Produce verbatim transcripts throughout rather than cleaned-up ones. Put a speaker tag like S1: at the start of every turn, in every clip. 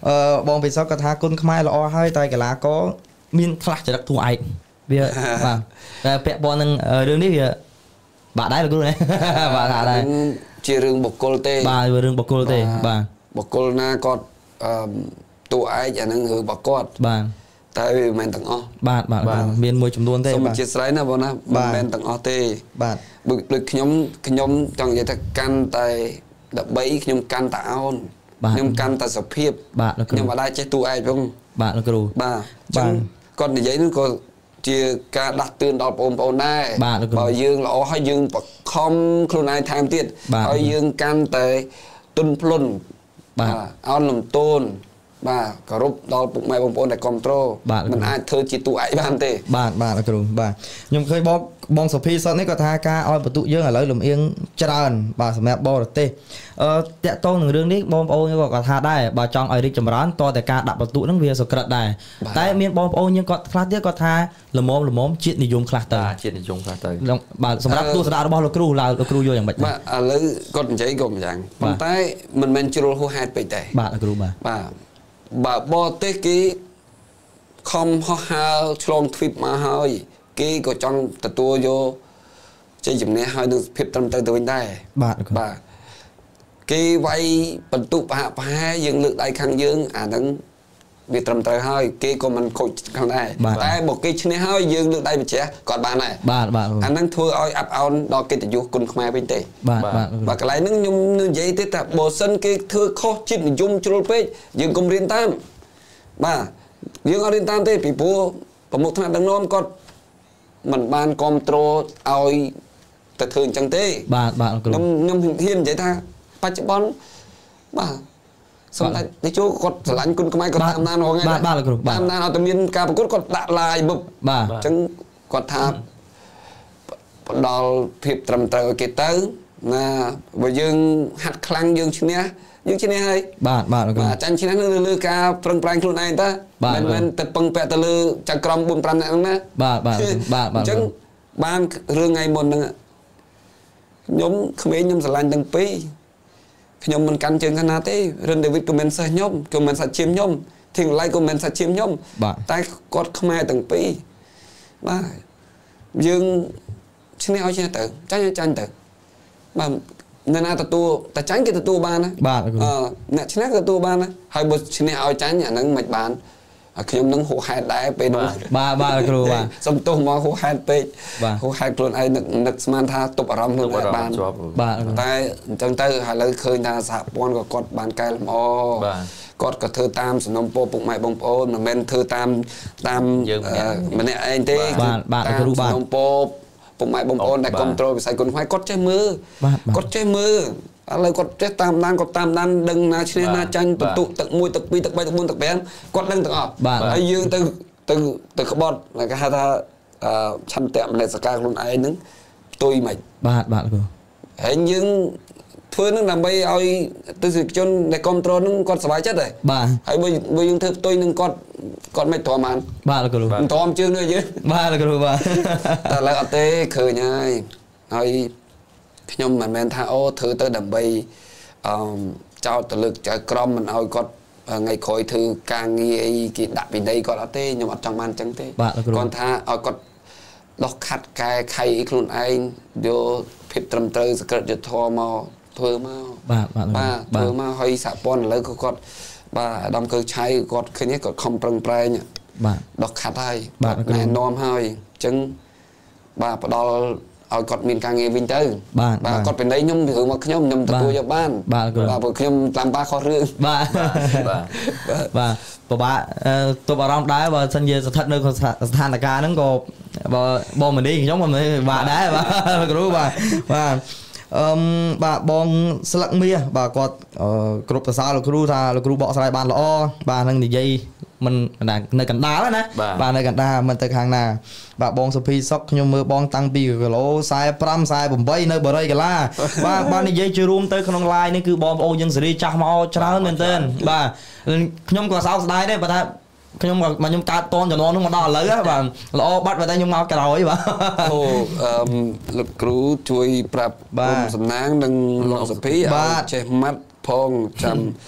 S1: បងពិសោធន៍គាត់ថាគុណខ្មែរល្អហើយតែកីឡាករមានខ្លះចរិតធូរឯកវាបាទតែពាក់ព័ន្ធនឹងរឿងនេះវាបាក់ដែរលោកគ្រូណាបាទថាដែរ
S2: ជារឿងបុគ្គលទេ
S1: បាទរឿងបុគ្គលទេបាទ
S2: បុគ្គលណាគាត់អឺតួឯកអាហ្នឹងរឿងរបស់គាត់
S1: បាទ
S2: តែវាមិនមែនទាំងអស់
S1: បាទបាទមានមួយចំនួនទេ
S2: សូមអធិស្ឋានណាបងណាមិនមែនទាំងអស់ទេ
S1: បាទ
S2: ដូចខ្ញុំខ្ញុំចង់និយាយថាកាន់តែដើម្បីខ្ញុំកាន់តែអោនខ្ញុំកាន់តែសុភាពខ្ញុំមិនដែលចេះតួឯកផង
S1: បាទលោកគ្រូ
S2: បាទអញ្ចឹងគាត់និយាយនោះក៏ជាការដាស់តឿនដល់បងប្អូនដែរបើយើងល្អហើយយើងបខំខ្លួនឯងថែមទៀតហើយយើងកាន់តែទុនភ្លុន
S1: បាទ
S2: អោនលំទោនបាទគោរពដល់ពុកម៉ែបងប្អូនដែលគ្រប់គ្រងមិនអាចធ្វើជាតួឯកបានទេ
S1: បាទបាទលោកគ្រូបាទខ្ញុំឃើញបងបងសុភីសុតនេះគាត់ថាការឲ្យបន្ទុកយើងឥឡូវលំអៀងច្រើនបាទសម្រាប់បរទេសអឺតាក់ទងនឹងរឿងនេះបងប្អូនក៏គាត់ថាដែរបើចង់ឲ្យរីកចម្រើនតតែការដាក់បន្ទុកហ្នឹងវាសុក្រិតដែរតែមានបងប្អូនយើងគាត់ខ្លះទៀតគាត់ថាល្មមល្មមជាតិនិយមខ្លះទៅ
S3: ជាតិនិយមខ្លះទៅ
S1: បាទសម្រាប់ទស្សនៈរបស់លោកគ្រូឡើយលោកគ្រូយល់យ៉ាងម៉េច
S2: បាទឥឡូវគាត់និយាយក៏មិនយ៉ាងប៉ុន្តែមិនមែនជ្រុលហួសហេតុពេកទេ
S1: បាទលោកគ្រូបាទ
S2: បាទបើបរទេសគេខំហោះហើរឆ្លងទ្វីបមកហើយគេក៏ចង់ទទួលយកជ័យជំនះហើយនឹងភាពត្រឹមត្រូវទៅវិញដែរ
S1: បាទ
S2: បាទគេវាយបន្ទុកប្រហាក់ប្រហែលយើងលើកដៃខាងយើងអាហ្នឹងវាត្រឹមត្រូវហើយគេក៏មិនខូចខាងដែរតែបើគេឈ្នះហើយយើងលើកដៃបញ្ជ្រះគាត់បានដែរ
S1: បាទបាទ
S2: អាហ្នឹងធ្វើឲ្យអាប់អោនដល់កិត្តិយសគុណខ្មែរវិញទេ
S1: បាទបាទ
S2: បាទកន្លែងហ្នឹងខ្ញុំនិយាយទេថាបើសិនគេធ្វើខុសជាតិនិយមជ្រុលពេកយើងកុំរៀនតាមបាទយើងអត់រៀនតាមទេពីព្រោះប្រមុខថ្នាក់ដឹកនាំគាត់មិនបានគ្រប់គ្រងឲ្យទៅធ្វើអញ្ចឹងទេ
S1: បាទបាទ
S2: ខ្ញុំខ្ញុំហ៊ាននិយាយថាបច្ចុប្បន្នបាទសម្ដេចនាយកគាត់ឆ្លាញ់គុណខ្មែរគាត់តាមដានរង
S1: ថ្ងៃបាទបាទលោកគ្រូ
S2: តាមដានឲ្យតែមានការប្រកួតគាត់ដាក់ឡាយបុប
S1: បាទ
S2: អញ្ចឹងគាត់ថាផ្ដល់ភាពត្រឹមត្រូវឲ្យគេទៅណាបើយើងហាត់ខ្លាំងយើងឈ្នះយើងឈ្នះហើយ
S1: បាទបាទលោកគ្រូ
S2: បាទចាញ់ឈ្នះនឹងលើការប្រឹងប្រែងខ្លួនឯងតើមិនមែនទៅពឹងពាក់ទៅលើចៅក្រមbốn fiveនាក់ហ្នឹងណា
S1: បាទបាទបាទ
S2: អញ្ចឹងបានរឿងថ្ងៃមុនហ្នឹងខ្ញុំក្មេងខ្ញុំស្រឡាញ់ទាំងពីរខ្ញុំមិនកាន់ជើងខាងណាទេរិនដេវីតក៏មិនសិស្សខ្ញុំក៏មិនសាច់ឈាមខ្ញុំធីងឡៃក៏មិនសាច់ឈាមខ្ញុំតែគាត់ខ្មែរទាំងពីរបាទយើងឈ្នះឲ្យឈ្នះទៅចាញ់ឲ្យចាញ់ទៅបាទអ្នកណាទទួលតែចាញ់គេទទួលបានណា
S1: បាទ
S2: អឺអ្នកឈ្នះក៏ទទួលបានណាហើយបើឈ្នះឲ្យចាញ់អាហ្នឹងមិនបានខ្ញុំនឹងហួសហេតុដែរពេលនោះ
S1: បាទបាទគ្រូបាទ
S2: សំទោសមកហួសហេតុពេកហួសហេតុខ្លួនឯងនឹកនឹកស្មានថាទប់អារម្មណ៍ខ្លួនឯងបាន
S1: បាទ
S2: តែអញ្ចឹងទៅឥឡូវឃើញថាសហព័ន្ធក៏គាត់បានកែលម្អគាត់ក៏ធ្វើតាមសំណុំពរពុកម៉ែបងប្អូនមិនមែនធ្វើតាមតាមម្នាក់ឯងទេ
S1: បាទបាទគ្រូបាទ
S2: សំណុំពរពុកម៉ែបងប្អូនដែលគ្រប់គ្រងវិស័យគុណខ្មែរគាត់ចេះមើលគាត់ចេះមើលឥឡូវគាត់ចេះតាមដានគាត់តាមដានដឹងណាឈ្នះណាចាញ់បន្ទុកទឹកមួយទឹកពីរទឹកបីទឹកបួនទឹកប្រាំគាត់ដឹងទាំងអស់ហើយយើងទៅទៅទៅក្បត់គេហៅថាឆន្ទៈមនសិការខ្លួនឯងហ្នឹងផ្ទុយមិន
S1: បាទបាទគ្រូ
S2: ហើយយើងធ្វើនឹងដើម្បីឲ្យទស្សនិកជនដែលគ្រប់គ្រងនឹងគាត់សប្បាយចិត្តដែរ
S1: បាទ
S2: ហើយបើបើយើងធ្វើផ្ទុយនឹងគាត់គាត់មិនទ្រាំបាន
S1: បាទគ្រូ
S2: មិនទ្រាំជើងនេះយើង
S1: បាទគ្រូបាទ
S2: តែឥឡូវអត់ទេឃើញហើយហើយខ្ញុំមិនមែនថាអូធ្វើទៅដើម្បីអឺចោតទៅលើកចៅក្រមមិនឲ្យគាត់ថ្ងៃក្រោយធ្វើការងារអីគេដាក់ពីដីគាត់អត់ទេខ្ញុំអត់ចង់បានអញ្ចឹងទេគាត់ថាឲ្យគាត់ដោះខាត់កែខៃខ្លួនឯងយកភាពត្រឹមត្រូវសក្តិយុធម៌មកធ្វើមក
S1: បាទបាទ
S2: បាទធ្វើមកឲ្យសហព័ន្ធឥឡូវក៏គាត់បាទអាដាមកើឆៃគាត់ឃើញគាត់ខំប្រឹងប្រែង
S1: បាទ
S2: ដោះខាត់ហើយបាទណែនាំហើយអញ្ចឹងបាទផ្ដល់ឲ្យគាត់មានការងារវិញទៅ
S1: បាទ
S2: បាទគាត់ពីណៃខ្ញុំរឿងមកខ្ញុំខ្ញុំទទួលយកបាន
S1: បាទ
S2: បាទព្រោះខ្ញុំតាមបាខុសរឿង
S1: បាទបាទបាទពិបាកទប់អារម្មណ៍ដែរបើសិនជាស្ថិតនៅស្ថានភាពហ្នឹងក៏បើបងមនីខ្ញុំក៏មិនពិបាកដែរបាទគ្រូបាទបាទអឺបាទបងស្លឹកមាសបាទគាត់គ្រប់ប្រសើរលោកគ្រូថាលោកគ្រូបកស្រាយបានល្អបាទនឹងនិយាយមិននៅកណ្ដាលណាបាទនៅកណ្ដាលមិនទៅខាងណាបាទបងសុភីសុកខ្ញុំមើលបងតាំងពីគីឡូ45 48នៅបរិយាកាសបាទបាទនិយាយជារួមទៅក្នុង live នេះគឺបងប្អូនយើងសេរីចាស់មកច្រើនមែនទែនបាទខ្ញុំក៏សោកស្ដាយដែរបើថាខ្ញុំមកខ្ញុំកើតតនចំនួននោះមកដល់ឥឡូវបាទល្អបាត់តែខ្ញុំមកក្រោយបាទ
S2: អូអឺលោកគ្រូជួយប្រាប់ក្រុមសំណាងនិងលោកសុភីឲ្យចេះម៉ាត់ផងចាំ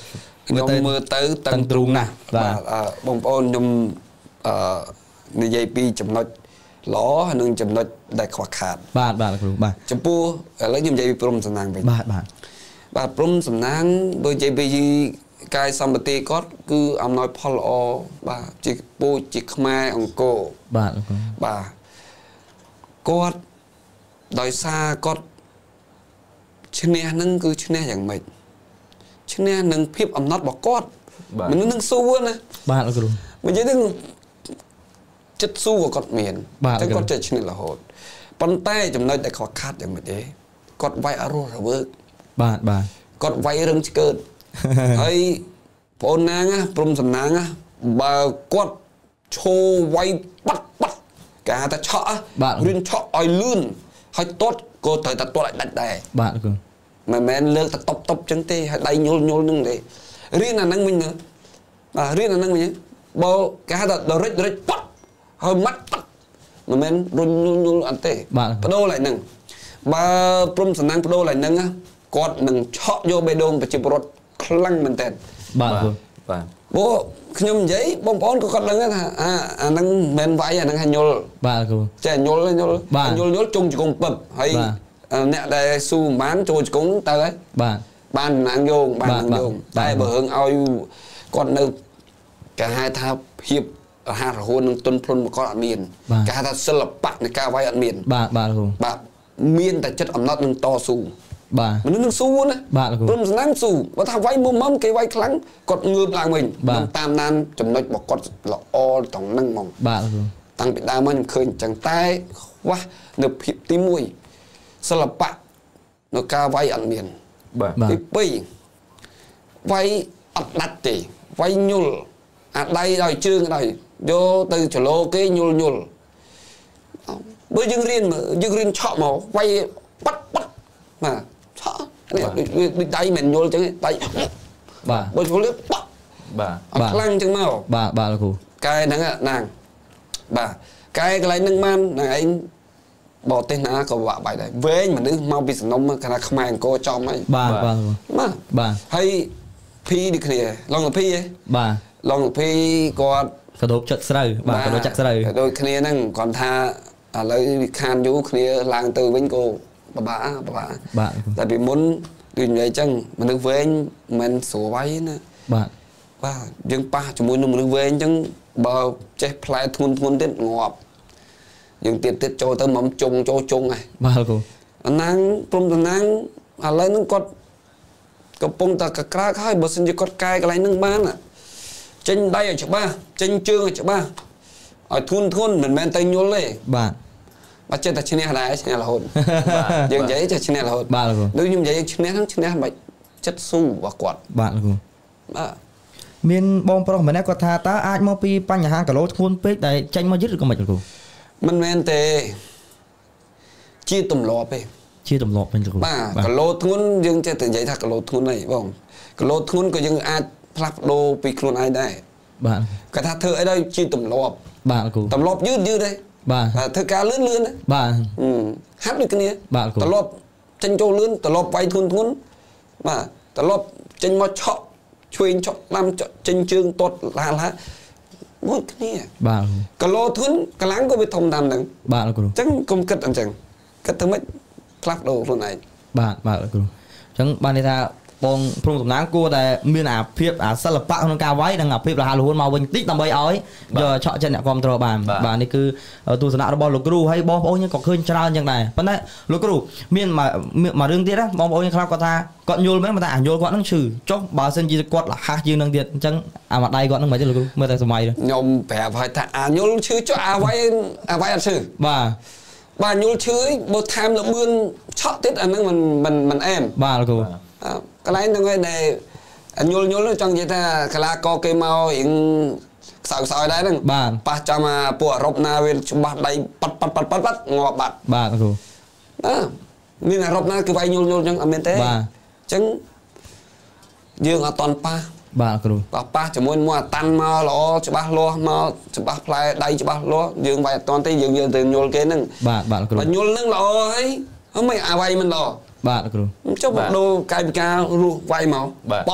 S2: ខ្ញុំមើលទៅតឹងទ្រូងណាស់បាទបងប្អូនខ្ញុំអឺនិយាយពីចំណុចល្អនិងចំណុចដែលខ្វះខាត
S1: បាទបាទគ្រូបាទ
S2: ចំពោះឥឡូវខ្ញុំនិយាយពីព្រំសំណាងវិញ
S1: បាទបាទ
S2: បាទព្រំសំណាងបើនិយាយពីកាយសម្បត្តិគាត់គឺអំណោយផលល្អបាទជាពូជជាខ្មែរអង្គរ
S1: បាទ
S2: បាទគាត់ដោយសារគាត់ឈ្នះនឹងគឺឈ្នះយ៉ាងម៉េចឈ្នះនឹងភាពអំណត់របស់គាត់មនុស្សនឹងស៊ូណា
S1: បាទគ្រូ
S2: និយាយទៅចិត្តស៊ូរបស់គាត់មានតែគាត់ចេះឈ្នះរហូតប៉ុន្តែចំណុចដែលខ្វះខាតយ៉ាងម៉េចទេគាត់វាយអរស់រវើក
S1: បាទបាទ
S2: គាត់វាយរឹងឆ្កើតហើយបងអូនណាងព្រំសំណាងបើគាត់ឈោវាយបាត់បាត់គេហៅថាឆក់រៀនឆក់ឲ្យលឿនហើយទាត់ក៏ត្រូវតែទាត់ឲ្យដាច់ដែរ
S1: បាទគ្រូ
S2: មិនមែនលើកតែតុបតុបចឹងទេហើយដៃញុលញុលនឹងទេរៀនអាហ្នឹងវិញបាទរៀនអាហ្នឹងវិញបើគេហៅថាដរិចដរិចប៉ាត់ហើយម៉ាត់ប៉ាត់មិនមែនរុញញុលញុលអត់ទេបដូរឡើងហ្នឹងបើព្រំសំណាងបដូរឡើងហ្នឹងគាត់នឹងឆក់យកបេះដូងប្រជាពលរដ្ឋខ្លាំងមែនតើ
S1: បាទគ្រូ
S2: បាទព្រោះខ្ញុំនិយាយបងប្អូនក៏គាត់ដឹងថាអាអាហ្នឹងមិនមែនវាយអាហ្នឹងឲ្យញុល
S1: បាទគ្រូ
S2: ចេះញុលញុលញុលញុលជុំជង្គង់ពឹបហើយអ្នកដែលស៊ូមិនបានចូលជង្គង់ទៅហើយ
S1: បាទ
S2: បានណាងយោងបានណាងយោងតែបើរឿងឲ្យគាត់នៅគេហៅថាភាពរហ័សរហួននឹងទុនភ្លុនគាត់អត់មានគេហៅថាសិល្បៈនៃការវាយអត់មាន
S1: បាទបាទគ្រូ
S2: បាទមានតែចិត្តអំណត់នឹងតស៊ូ
S1: បាទ
S2: មនុស្សនឹងស៊ូណា
S1: បាទគ្រូ
S2: ព្រមសំណាងស៊ូបើថាវាយមុំមុំគេវាយខ្លាំងគាត់ងើបឡើងវិញតាមដានចំណុចរបស់គាត់ល្អត្រង់ហ្នឹងហ្មង
S1: បាទគ្រូ
S2: តាំងពីដើមមកខ្ញុំឃើញអញ្ចឹងតែខ្វះនៅភាពទីមួយសិល្បៈនៅការវាយអត់មាន
S1: បាទ
S2: ទីពីរវាយអត់ដាច់ទេវាយញុលអាដៃដល់ជើងដល់យកទៅចលោគេញុលញុលបើយើងរៀនយើងរៀនឆក់មកវាយបាត់បាត់បាទឆក់នេះដូចដៃមិនញុលអញ្ចឹងដៃ
S1: បាទ
S2: បើជលបាត់
S1: បាទ
S2: អត់ខ្លាំងអញ្ចឹងមក
S1: បាទបាទលោកគ្រូ
S2: កែហ្នឹងណាងបាទកែកន្លែងហ្នឹងបានហ្នឹងឯងបរទេសណាក៏វាក់បាយដែរវែងមនុស្សមកពីសំណុំគណៈខ្មែរអង្គរចំហើយ
S1: បាទបាទ
S2: បាទ
S1: បាទ
S2: ហើយភីដូចគ្នាឡងលភីហ៎
S1: បាទ
S2: ឡងលភីគាត់
S1: កដោបចិត្តស្រូវបាទកដោបចាក់ស្រូវ
S2: ដូចគ្នាហ្នឹងគាត់ថាឥឡូវវាខានយូរគ្នាឡើងទៅវិញក៏បបាបបា
S1: បាទ
S2: តែពីមុនដូចនិយាយអញ្ចឹងមនុស្សវែងមិនស្រួលវាយណា
S1: បាទ
S2: បាទយើងប៉ះជាមួយនឹងមនុស្សវែងអញ្ចឹងបើចេះផ្លែធ្ងន់ធ្ងន់ទៀតងាប់យើងទៀតទៀតចូលទៅមកជុងចូលជុងហ៎
S1: បាទគ្រូ
S2: អាណាងព្រំតំណាងឥឡូវហ្នឹងគាត់កំពុងតែកក្រើកហើយបើសិនជាគាត់កែកន្លែងហ្នឹងបានចេញដៃឲ្យច្បាស់ចេញជើងឲ្យច្បាស់ឲ្យធ្ងន់ធ្ងន់មិនមែនទៅញុលទេ
S1: បាទ
S2: បើចេះតែឈ្នះដែរឈ្នះរហូតយើងនិយាយចេះឈ្នះរហូត
S1: បាទគ្រូ
S2: ដូចខ្ញុំនិយាយឈ្នះហ្នឹងឈ្នះមិនចិត្តស៊ូរបស់គាត់
S1: បាទគ្រូ
S2: បាទ
S1: មានបងប្រុសម្នាក់គាត់ថាតើអាចមកពីបញ្ហាគីឡូធ្ងន់ពេកដែលចេញមកយឺតឬក៏មិនគ្រូ
S2: មិនមែនទេជាទម្លាប់ទេ
S1: ជាទម្លាប់វិញគ្រូ
S2: បាទគីឡូធ្ងន់យើងចេះតែនិយាយថាគីឡូធ្ងន់អីបងគីឡូធ្ងន់ក៏យើងអាចផ្លាស់ប្ដូរពីខ្លួនឯងដែរ
S1: បាទ
S2: គាត់ថាធ្វើអីដល់ជាទម្លាប់
S1: បាទគ្រូ
S2: ទម្លាប់យឺតយឺតទេ
S1: បាទ
S2: ធ្វើការលឿនលឿនណា
S1: បាទ
S2: ហាត់ដូចគ្នា
S1: បាទ
S2: ទម្លាប់ចេញចូលលឿនទម្លាប់វាយធ្ងន់ធ្ងន់បាទទម្លាប់ចេញមកឆក់ឆ្វេងឆក់ឡាំចេញជើងទាត់ឡាឡាមួយគ្នា
S1: បាទ
S2: គីឡូធ្ងន់កម្លាំងក៏វាធំតាមហ្នឹង
S1: បាទគ្រូ
S2: អញ្ចឹងកុំគិតអញ្ចឹងគិតទៅមិនផ្លាស់ប្ដូរខ្លួនឯង
S1: បាទបាទគ្រូអញ្ចឹងបានន័យថាបងព្រំតំណាងគួរតែមានអាភាពអាសិល្បៈក្នុងការវាយនិងអាភាពរហ័សរហួនមកវិញតិចដើម្បីឲ្យយកឆក់ចិត្តអ្នកគ្រប់គ្រងបានបាទនេះគឺទស្សនៈរបស់លោកគ្រូហើយបងប្អូនយើងក៏ឃើញច្រើនយ៉ាងដែរប៉ុន្តែលោកគ្រូមានមួយរឿងទៀតណាបងប្អូនយើងខ្លះគាត់ថាគាត់យល់មែនតែអាយល់គាត់នឹងឈឺចុះបើសិនជាគាត់លះជាងនឹងទៀតអញ្ចឹងអាមួយដៃគាត់នឹងមិនទេលោកគ្រូមើលតែសម័យ
S2: ខ្ញុំប្រាប់ឲ្យថាអាយល់ឈឺចុះអាវាយអាវាយអត់ឈឺ
S1: បាទ
S2: បាទយល់ឈឺបើថែមលបឿនឆក់ទៀតអាហ្នឹងមិនមិនមិនអែម
S1: បាទលោកគ្រូ
S2: កន្លែងហ្នឹងឯងដែលញុលញុលចង់និយាយថាកលាកគេមករៀងខ្សោយខ្សោយដែរហ្នឹងប៉ះចាំអាពួកអឺរ៉ុបណាវាច្បាស់ដៃប៉ាត់ប៉ាត់ប៉ាត់ប៉ាត់ងាប់បាត់
S1: បាទគ្រូ
S2: ណាមានអឺរ៉ុបណាគឺវាយញុលញុលអញ្ចឹងអត់មានទេ
S1: បាទអ
S2: ញ្ចឹងយើងអត់តន់ប៉ះ
S1: បាទគ្រូ
S2: ប៉ះប៉ះជាមួយមួយអាតាន់មកល្អច្បាស់លាស់មកច្បាស់ផ្លែដៃច្បាស់លាស់យើងវាយអត់តន់ទេយើងយើងទៅញុលគេហ្នឹង
S1: បាទបាទគ្រូ
S2: បើញុលហ្នឹងល្អហើយហើយមិនអាវាយមិនល្អ
S1: បាទគ្រូ
S2: ចុះបដូរកាយវិការរស់វាយមកបោះបោះ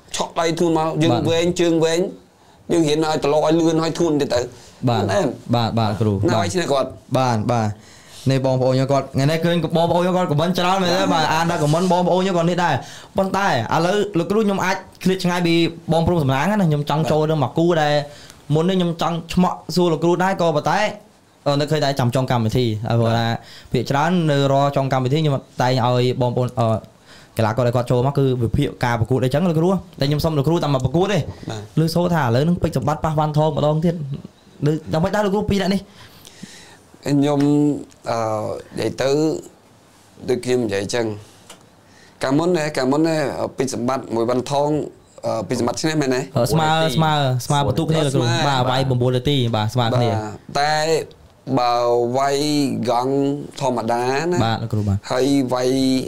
S2: chọn đây thun mà dương về chương về dương hiện nói tao lo lươn nói thun thì tới
S1: bạn bạn bạn cừu
S2: nào anh xin còn
S1: bạn bạn này bom bom nhau con ngày nay kêu bom bom nhau con của mình cho nó mày mà anh đã của mình bom bom nhau con thế đây con tay à lỡ lỡ cái lúc nhom ai click ngay bị bom prum sầm láng á nhom trong trôi đâu mà cú đây muốn nên nhom trong mọ xua là cú đái co bà tay ờ nó khơi tay chầm trong cam thì rồi là việc chán ro trong cam thì nhưng mà tay ơi bom bom ờ cái lá coi đây coi trôi mắc cứ việc hiệu cà của cụ đây trắng là cú đây nhom xong là cú tầm mà cú đi lư số thả lớn nó bị chụp bắt ba van thô mà đâu thiết lư trong mấy đá là cú pi lại đi
S2: nhom để tới được kim vậy chăng cảm ơn này cảm ơn này bị sập bắt mùi văn thong bị sập bắt thế này này
S1: smart smart smart một tụ kia là bà vay bầm bồ ti bà smart kia
S2: แต่bà vay găng thò mặt đá nè
S1: bà là bà
S2: hay vay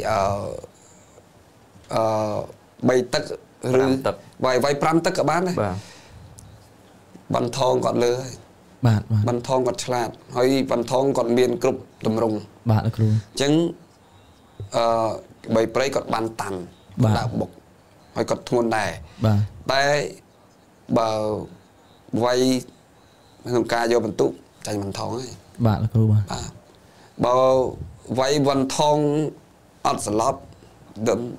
S2: bay tất rồi vay vay pram tất cả bán này văn thong còn lừa
S1: bạn
S2: văn thong còn chặt hay văn thong còn miền cục tầm rùng
S1: bạn là
S2: chứng bay prey còn bàn tàn đã bục hay còn thôn này tại bà vay thằng ca vô bình túc chạy văn thong ấy
S1: bạn là bà
S2: bà vay văn thong ở slop đấm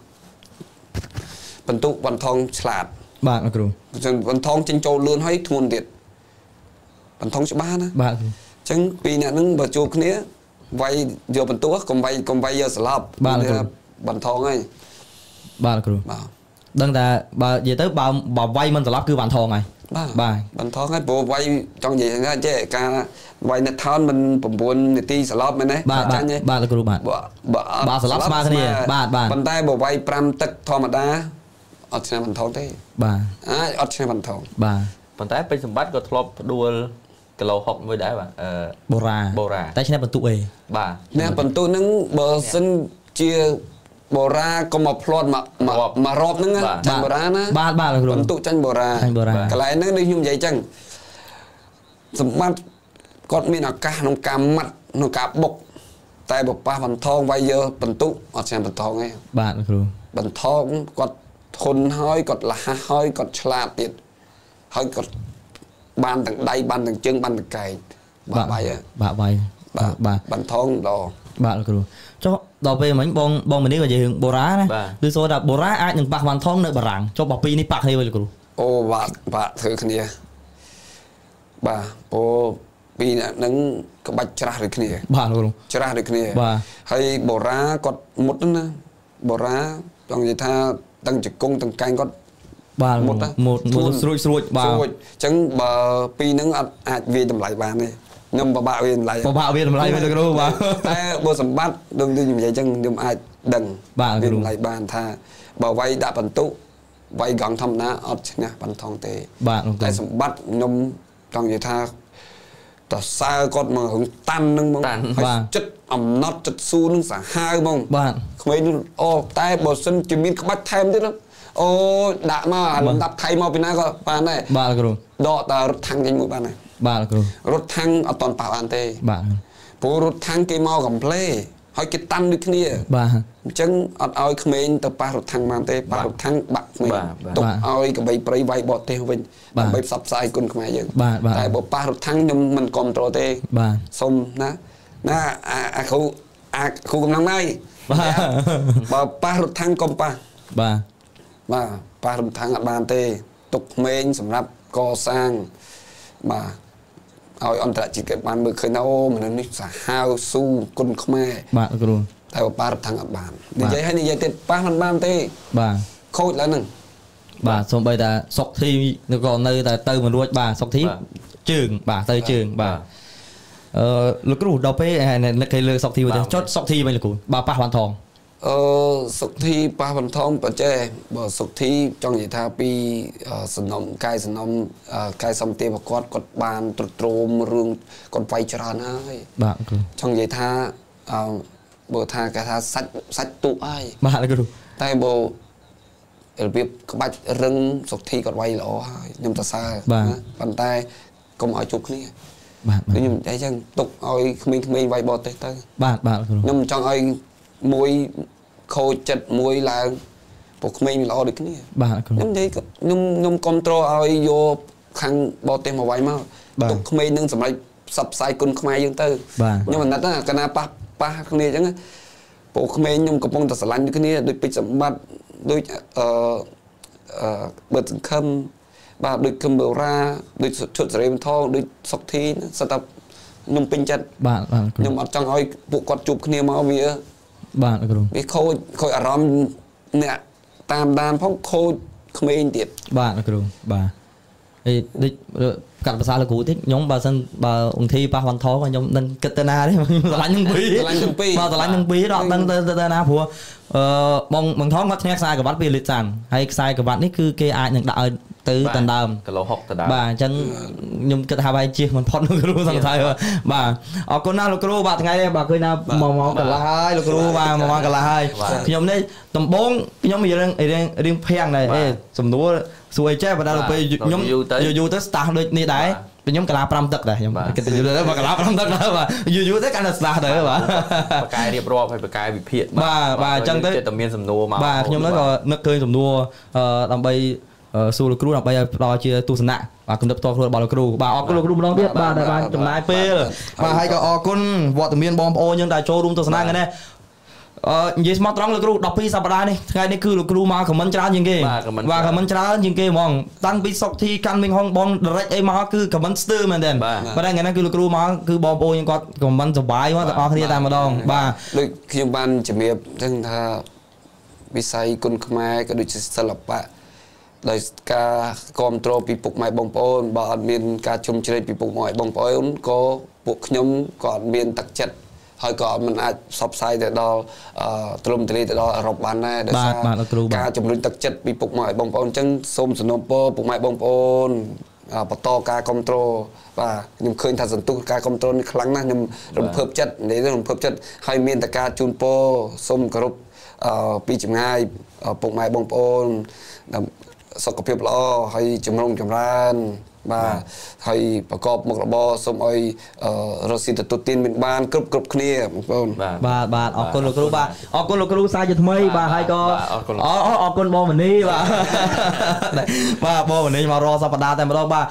S2: bình túc văn thong chặt
S1: bạn là
S2: văn thong trên châu lươn hay thôn điện văn thong cho ba nè
S1: bạn
S2: chẳng vì nè nó bà chụp cái này vay vô bình túc còn vay còn vay vô slop
S1: bạn là
S2: văn thong ấy
S1: bạn là đừng ta bà về tới bà bà vay mình slop cứ bạn thong này
S2: bà bạn thong ấy bộ vay trong gì ra chứ ca vay nè thon mình bổn buồn nè ti slop mình đấy
S1: bà bà bà là cô bạn
S2: bà
S1: bà slop smart cái này bà bà
S2: bàn tay bộ vay pram tất thò mà đá ở trên bàn thong thế
S1: bà
S2: à ở trên bàn thong
S1: bà
S3: bàn tay bên sầm bắt có thọp đua cái lầu học với đá bà
S1: bồ ra
S3: bồ ra
S1: tay trên bàn tụ ấy
S3: bà
S2: nè bàn tụ nó bờ sân chia bồ ra có một plot mà mà mà rộp nữa á tranh bồ ra nó
S1: ba ba là
S2: bàn tụ tranh bồ ra cái lại nó đi nhung vậy chăng sầm bắt con mi nào cá nó cá mặt nó cá bọc tay bọc ba bàn thong vay giờ bàn tụ ở trên bàn thong ấy
S1: bạn là
S2: bàn thong còn thôn hơi còn là hơi còn chả tiệt hơi còn ban tầng đây ban tầng chân ban tầng cày bà vay á
S1: bà vay
S2: bà bà bàn thong đó
S1: bạn là cho đào về mấy bông bông mình đi vào gì hướng bồ rá này từ số là bồ rá ai những bạc bàn thong nơi bà răng cho bà pi ní bạc hay vậy cô
S2: ô bà bà thử cái này bà ô pi nè nâng cái bạch chả được cái này
S1: bà luôn
S2: chả được cái này
S1: bà
S2: hay bồ rá còn một nữa bồ rá trong gì tha tăng trực cung tăng canh có
S1: bà một một một ruồi ruồi bà
S2: chẳng bà pi nâng ăn về tầm lại bà này ngâm bà bạo viên lại
S1: bà bạo viên lại với đâu bà
S2: ta bố sầm bắt đừng đi như vậy chẳng đừng ai đừng
S1: bà
S2: viên lại bàn tha bà vay đã bận tụ vay gắng thăm ná ở nha bàn thong tê
S1: bà
S2: tại sầm bắt ngâm trong vậy tha ta xa con mà hứng tan nâng mong chất ẩm nót chất su nâng xả hai mong
S1: bạn
S2: không ấy ô tay bò sân chỉ biết bắt thêm thế lắm ô đã mà đập thay mau bên này có bàn này
S1: bà là rồi
S2: đọ ta rút thang trên mũi bàn này
S1: bà là rồi
S2: rút thang ở toàn bảo an tê
S1: bà
S2: bố rút thang cái mau cầm play hỏi cái tan được kia
S1: bà
S2: chân ở ao khmer tập ba rút thang mang tê ba rút thang bạc mình tục ao cái bầy bầy vay bọt tê bên bầy sập sai con khmer vậy tại bộ ba rút thang nhưng mình còn trò tê
S1: bà
S2: xong ná ná à khu à khu công năng này bà ba rút thang công pa
S1: bà
S2: bà ba rút thang ở bàn tê tục menสำหรับก่อสร้างbàเอาอันตรายจิตเกิดบ้านเมื่อเคยน่าโอ้มันนี่สาหาวสู้คนขแม่
S1: bà rồi
S2: แต่ว่าป้าทางอับานดีใจให้ดีใจเต็ดป้ามันบ้านเต้
S1: bà
S2: โคตรแล้วหนึ่ง
S1: bà xong bây giờ sọc thi nó còn nơi ta tư mình đuổi bà sọc thi trường bà tư trường bà ờ lúc cái đủ đọc ấy này là cái lừa sọc thi bây giờ chốt sọc thi bây giờ cũng bà pa hoàn thòng
S2: ờ sọc thiป้าhoàn thòng bà chơi bà sọc thi trong vậy tha piสนมกายสนมกายสมเตปกอดกดบานตรตรมเรื่องกดไฟจรานะ
S1: bà
S2: trong vậy tha bồ tha cái tha sách sách tụ ai
S1: bà là cái đủ
S2: tay bồ việc bạch rừng sọc thi còn quay lỗ nhưng ta xa bàn tay công ở chụp này nhưng đấy chẳng tục ơi mình mình vay bọt tới
S1: bà bà
S2: nhưng trong ơi môi khô chật môi là bộ mình lo được cái này
S1: bà
S2: nhóm thấy nhóm nhóm control ai vô khăn bao tiền mà vay mà tục mình nâng sắm lại sập sai con không ai dương tư nhưng mà nát á cái nào pa pa cái này chẳng bộ mình nhóm cầm bông thật lạnh cái này đôi bị sắm bát đôi bật khâm bà đôi khâm bầu ra đôi chuột rèm thong đôi sọc thi sắp tập nhóm pin chặt nhóm ở trong ai bộ quạt chụp cái này mà vì
S1: bà
S2: vì khôi khôi ở rom nè tam đàn phong khôi không yên tiệt
S1: bà bà thì đi cắtภาษา là cũ thích nhóm bà sân bà ung thi bà hoàn thó và nhóm đăng kết tên đấy mà lạnh nhân pi mà lạnh nhân pi đó đăng tên tên nào phù bong bằng thó ngắt nhát sai của bát pi lịch sản hay sai của bạn ấy cứ kê ai nhận đạo từ tận đàm bà chân nhung kết hai bài chia mình phật luôn luôn thằng thầy bà ở con nào luôn luôn bà ngày đây bà cười nào mò mò cả là hai luôn luôn bà mò mò cả là hai nhóm đây tầm bốn nhóm mình đang đang đang phèn này sầm núa xuôi chết và đang bây nhóm dù dù tới start được như đấy nhóm cả là pram tật này nhóm cái từ đó mà cả là pram tật đó và dù dù tới cả là start đấy bà
S3: cái điệp rọp hay cái bị phiền
S1: bà bà chân tới
S3: tầm miên sầm nua mà
S1: bà nhóm nó có nước cười sầm nua làm bây xu là kêu là bây giờ lo chia tu sân nặng và cùng đập to luôn bảo là kêu bà ở kêu kêu nó biết bà đại bà chấm nai phê rồi bà hay có ở con vợ tụi miền bom ô nhưng đại châu đúng tu sân nặng cái này như smart trắng là kêu đọc pi sao bà này ngày này kêu là kêu mà comment trả những cái và comment trả những cái mong tăng pi sọc thi căn mình không bom direct ấy mà cứ comment stir mà đền và đây ngày nay kêu là kêu mà cứ bom ô nhưng có comment sập bài quá ở kia ta mà đong bà
S2: đôi khi ban chỉ miệp thằng tha bị say con khmer cái đôi chỉ sờ lập bạ đời ca control bị phục mai bong pon bà miền ca chung chơi bị phục mai bong pon có buộc nhóm còn miền đặc chất hơi có mình ai sập sai để đó trùm từ để đó rộp bàn này để sao ca chung luôn đặc chất bị phục mai bong pon chân xôm sườn nôm po phục mai bong pon bắt to ca control và nhưng khơi thật dần tu ca control kháng na nhưng rộp hợp chất để rộp hợp chất hơi miền đặc ca chun po xôm cà rốt bị chìm ngay phục mai bong ponสกปรกล้อให้จำลองจำรานมาให้ประกอบมกระบอสมไอรสิตตุตินเป็นบ้านกรุบกรุบគ្នាបងប្អូន
S1: បាទបាទអរគុណលោកគ្រូបាទអរគុណលោកគ្រូសាជាថ្មីបាទហើយក៏អរគុណអរគុណបងមនីបាទបាទបងមនីមករកសប្តាហ៍តែម្ដងបាទ